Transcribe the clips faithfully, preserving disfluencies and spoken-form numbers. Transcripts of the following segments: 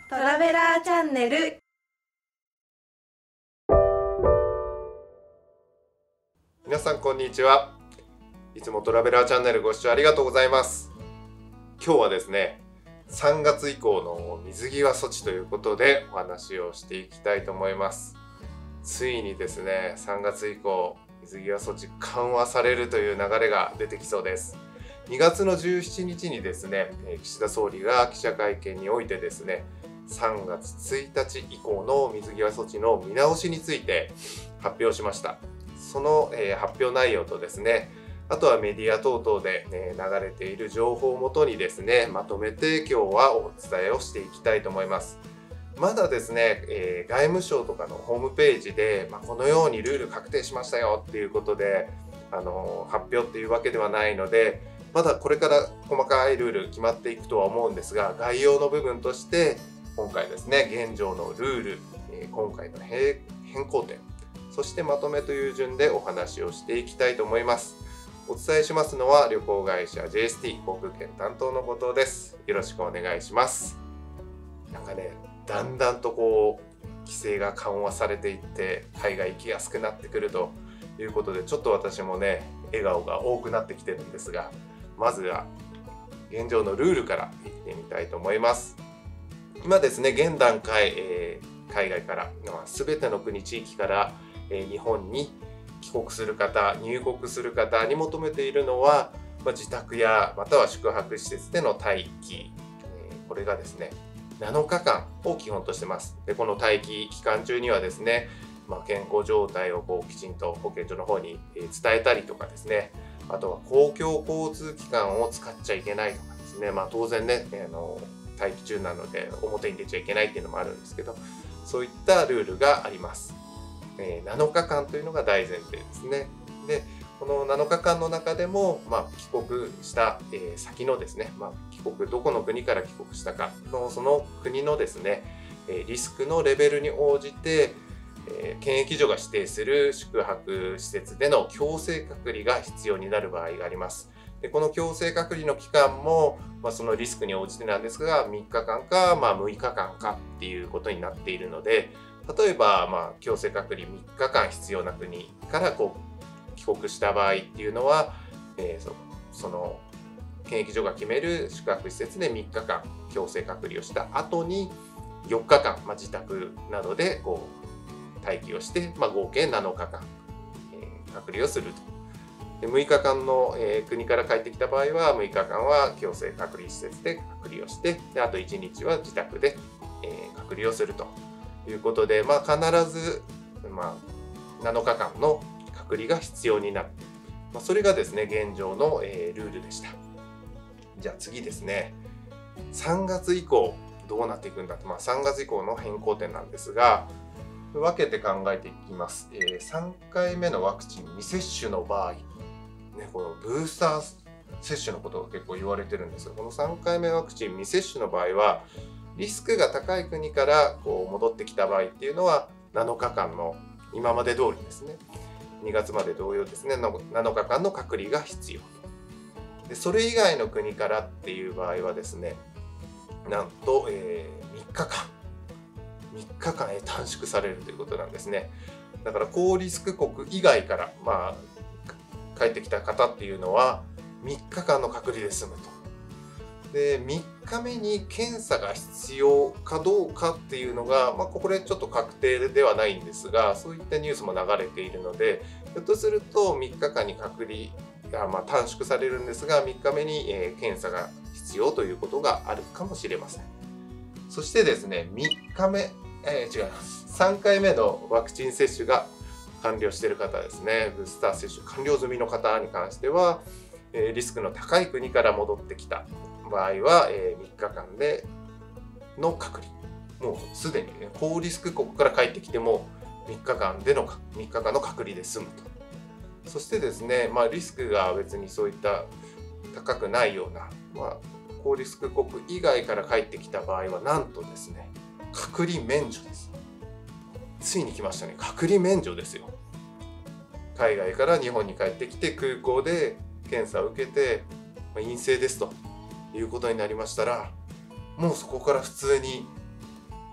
トラベラーチャンネル。 皆さんこんにちは。いつもトラベラーチャンネルご視聴ありがとうございます。今日はですね、さんがつ以降の水際措置ということでお話をしていきたいと思います。ついにですね、さんがつ以降水際措置緩和されるという流れが出てきそうです。にがつのじゅうしちにちにですね、岸田総理が記者会見においてですね、さんがつついたち以降の水際措置の見直しについて発表しました。その、えー、発表内容とですね、あとはメディア等々で、ね、流れている情報をもとにですね、まとめて今日はお伝えをしていきたいと思います。まだですね、えー、外務省とかのホームページで、まあ、このようにルール確定しましたよっていうことで、あのー、発表っていうわけではないので、まだこれから細かいルール決まっていくとは思うんですが、概要の部分として今回ですね、現状のルール、えー、今回の変更点、そしてまとめという順でお話をしていきたいと思います。お伝えしますのは旅行会社 ジェイエスティー 航空券担当の後藤です。よろしくお願いします。なんかね、だんだんとこう規制が緩和されていって海外行きやすくなってくるということで、ちょっと私もね笑顔が多くなってきてるんですが、まずは現状のルールからいってみたいと思います。今ですね、現段階、えー、海外から全ての国地域から、えー、日本に帰国する方、入国する方に求めているのは、まあ、自宅やまたは宿泊施設での待機、えー、これがですねなのかかんを基本としてます。でこの待機期間中にはですね、まあ、健康状態をこうきちんと保健所の方に伝えたりとかですね、あとは公共交通機関を使っちゃいけないとかですね、まあ、当然ね、あの待機中なので表に出ちゃいけないっていうのもあるんですけど、そういったルールがあります。えー、なのかかんというのが大前提ですね。でこのなのかかんの中でも、まあ、帰国した、えー、先のですね、まあ、帰国どこの国から帰国したかのその国のですね、えー、リスクのレベルに応じて、えー、検疫所が指定する宿泊施設での強制隔離が必要になる場合があります。でこの強制隔離の期間も、まあ、そのリスクに応じてなんですがみっかかんか、まあ、むいかかんかっていうことになっているので、例えば、まあ、強制隔離みっかかん必要な国からこう帰国した場合っていうのは、えー、そ, その検疫所が決める宿泊施設でみっかかん強制隔離をした後によっかかん、まあ、自宅などでこう待機をして、まあ、合計なのかかん、えー、隔離をすると。でむいかかんの、えー、国から帰ってきた場合はむいかかんは強制隔離施設で隔離をして、であといちにちは自宅で、えー、隔離をするということで、まあ、必ず、まあ、なのかかんの隔離が必要になる、まあ、それがですね現状の、えー、ルールでした。じゃあ次ですね、さんがつ以降どうなっていくんだと、まあ、さんがつ以降の変更点なんですが、分けて考えていきます。えー、さんかいめのワクチン未接種の場合、ね、このブースター接種のことが結構言われてるんですが、このさんかいめワクチン未接種の場合はリスクが高い国からこう戻ってきた場合っていうのはなのかかんの今まで通りですね、にがつまで同様ですね、なのかかんの隔離が必要で、それ以外の国からっていう場合はですね、なんと、えー、みっかかんみっかかんへ短縮されるということなんですね。だから高リスク国以外から、まあ、帰ってきた方っていうのはみっかかんの隔離で済むと。でみっかめに検査が必要かどうかっていうのが、まあ、これちょっと確定ではないんですが、そういったニュースも流れているので、ひょっとするとみっかかんに隔離がまあ短縮されるんですが、みっかめにえ検査が必要ということがあるかもしれません。そしてですね、みっかめ、えー、違います。さんかいめのワクチン接種が完了している方ですね、ブースター接種完了済みの方に関しては、えー、リスクの高い国から戻ってきた場合は、えー、みっかかんでの隔離、もうすでに、ね、高リスク国から帰ってきてもみっかかんでのみっかかんの隔離で済むと。そしてですね、まあ、リスクが別にそういった高くないような、まあ、高リスク国以外から帰ってきた場合はなんとですね、隔離免除です。ついに来ましたね、隔離免除ですよ。海外から日本に帰ってきて空港で検査を受けて陰性ですということになりましたら、もうそこから普通に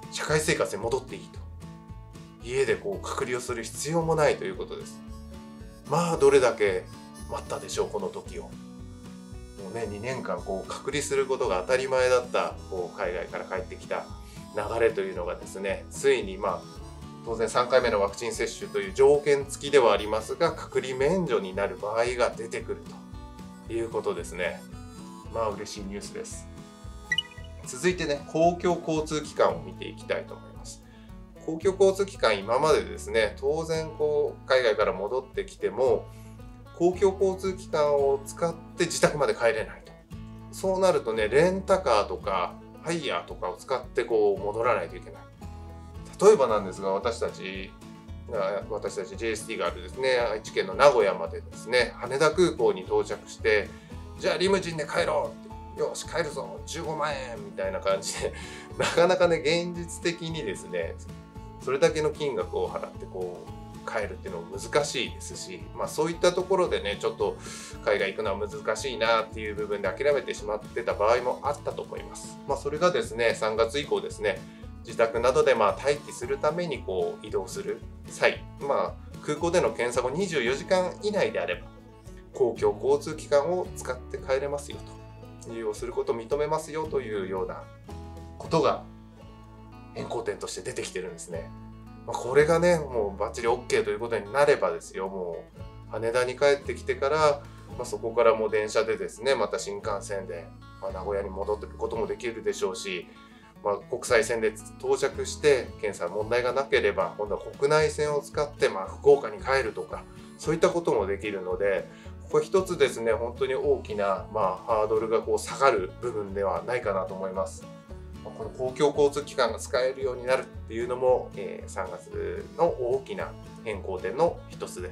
社会生活に戻っていいと。家でこう隔離をする必要もないということです。まあどれだけ待ったでしょう、この時を。もうね、にねんかんこう隔離することが当たり前だったこう海外から帰ってきた流れというのがですね、ついにまあ当然さんかいめのワクチン接種という条件付きではありますが、隔離免除になる場合が出てくるということですね。まあ嬉しいニュースです。続いてね、公共交通機関を見ていきたいと思います。公共交通機関、今までですね、当然こう海外から戻ってきても公共交通機関を使って自宅まで帰れないと。そうなるとね、レンタカーとかハイヤーとかを使ってこう戻らないといけない。例えばなんですが、私たち私たち ジェイエスティー があるですね、愛知県の名古屋までですね、羽田空港に到着して、じゃあリムジンで帰ろうって、よし帰るぞじゅうごまんえんみたいな感じでなかなかね、現実的にですね、それだけの金額を払ってこう帰るっていうのも難しいですし、まあそういったところでね、ちょっと海外行くのは難しいなっていう部分で諦めてしまってた場合もあったと思います。まあそれがですね、さんがつ以降ですね、自宅などでまあ待機するためにこう移動する際、まあ空港での検査後にじゅうよじかん以内であれば公共交通機関を使って帰れますよと、利用することを認めますよというようなことが変更点として出てきてるんですね。まあ、これがね、もうバッチリ オーケー ということになればですよ、もう羽田に帰ってきてから、まあ、そこからもう電車でですね、また新幹線で、まあ、名古屋に戻ってくることもできるでしょうし、まあ、国際線で到着して検査問題がなければ今度は国内線を使ってまあ福岡に帰るとか、そういったこともできるので、ここ一つですね、本当に大きな、まあ、ハードルがこう下がる部分ではないかなと思います。この公共交通機関が使えるようになるっていうのも、えー、さんがつの大きな変更点の一つです。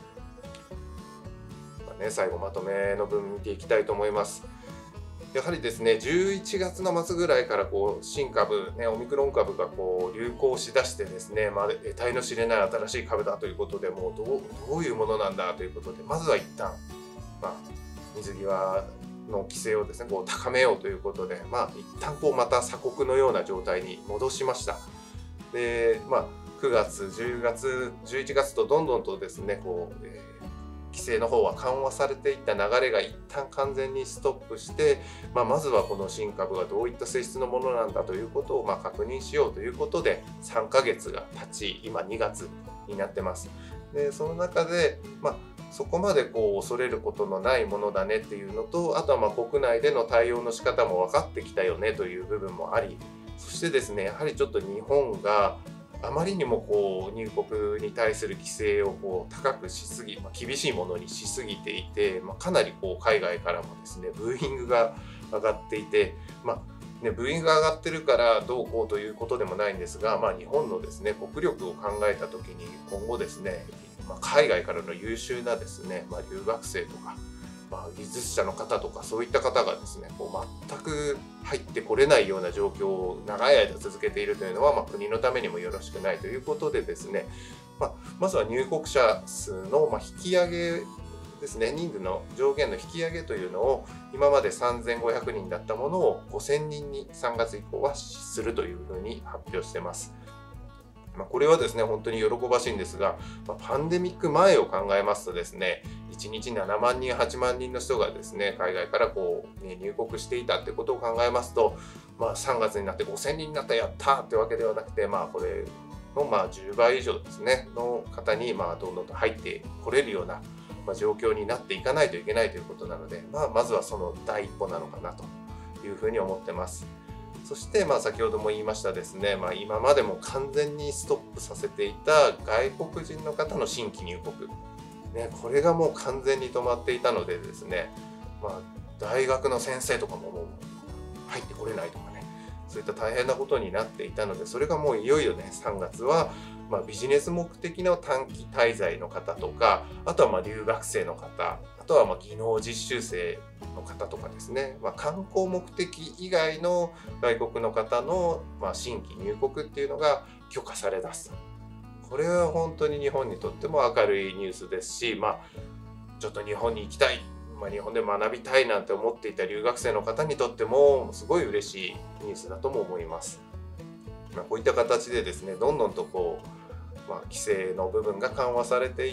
まあね、最後まとめの分見ていきたいと思います。やはりですね、じゅういちがつの末ぐらいからこう新株、ね、オミクロン株がこう流行しだしてですね、まあ、得体の知れない新しい株だということで、もうどう、どういうものなんだということで、まずは一旦、まあ、水際の規制をですね、こう高めようということで、まあ、一旦こうまた鎖国のような状態に戻しました。で、まあ、くがつ、じゅうがつ、じゅういちがつとどんどんとですね、こう、えー規制の方は緩和されていった流れが一旦完全にストップして、まあ、まずはこの新株がどういった性質のものなんだということをまあ確認しようということでさんかげつが経ち、今にがつになってます。でその中で、まあ、そこまでこう恐れることのないものだねっていうのと、あとはまあ国内での対応の仕方も分かってきたよねという部分もあり、そしてですね、やはりちょっと日本があまりにもこう入国に対する規制をこう高くしすぎ、まあ、厳しいものにしすぎていて、まあ、かなりこう海外からもですねブーイングが上がっていて、まあね、ブーイングが上がってるからどうこうということでもないんですが、まあ、日本のですね国力を考えた時に今後ですね、まあ、海外からの優秀なですね、まあ、留学生とか、まあ、技術者の方とかそういった方がですねこう全く入ってこれないような状況を長い間続けているというのは、まあ、国のためにもよろしくないということでですね、まあ、まずは入国者数のまあ引き上げですね、人数の上限の引き上げというのを今までさんぜんごひゃくにんだったものをごせんにんにさんがつ以降はするというふうに発表しています。まあ、これはですね本当に喜ばしいんですが、まあ、パンデミック前を考えますとですね、いちにちななまんにんはちまんにんの人がですね海外からこう、ね、入国していたってことを考えますと、まあ、さんがつになってごせんにんになったやったってわけではなくて、まあこれのまあじゅうばい以上ですねの方にまあどんどんと入ってこれるようなまあ状況になっていかないといけないということなので、まあ、まずはその第一歩なのかなというふうに思ってます。そしてまあ先ほども言いましたですね、まあ、今までも完全にストップさせていた外国人の方の新規入国、ね、これがもう完全に止まっていたのでですね、まあ、大学の先生とかももう入ってこれないとかね、そういった大変なことになっていたので、それがもういよいよねさんがつはまあビジネス目的の短期滞在の方とか、あとはまあ留学生の方、あとはまあ技能実習生の方とかですね、まあ、観光目的以外の外国の方のまあ新規入国っていうのが許可されだす。これは本当に日本にとっても明るいニュースですし、まあ、ちょっと日本に行きたい、まあ、日本で学びたいなんて思っていた留学生の方にとってもすごい嬉しいニュースだとも思います。 まあ、こういった形でですねどんどんとこう、まあ、規制の部分が緩和されていって、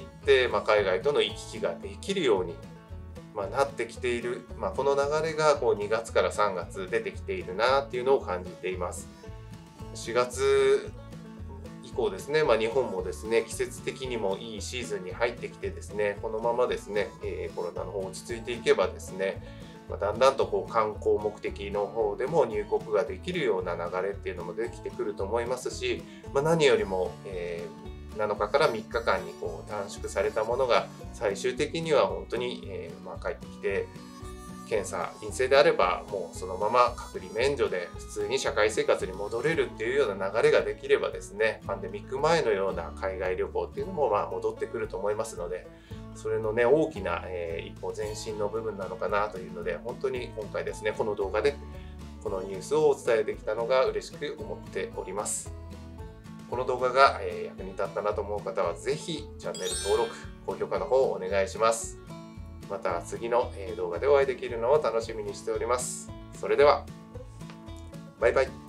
まあ、海外との行き来ができるように、まあ、なってきている、まあ、この流れがこうにがつからさんがつ出てきているなっていうのを感じています。しがつ以降ですね、まあ、日本もですね季節的にもいいシーズンに入ってきてですね、このままですね、えー、コロナの方落ち着いていけばですね、まあ、だんだんとこう観光目的の方でも入国ができるような流れっていうのもできてくると思いますし、まあ、何よりも、えー、なのかからみっかかんにこう短縮されたものが最終的には本当に、えーまあ、帰ってきて、検査陰性であればもうそのまま隔離免除で普通に社会生活に戻れるっていうような流れができればですね、パンデミック前のような海外旅行っていうのもまあ戻ってくると思いますので、それのね大きな、えー、一歩前進の部分なのかなというので、本当に今回ですねこの動画でこのニュースをお伝えできたのが嬉しく思っております。この動画が、えー、役に立ったなと思う方はぜひチャンネル登録高評価の方をお願いします。また次の動画でお会いできるのを楽しみにしております。それではバイバイ。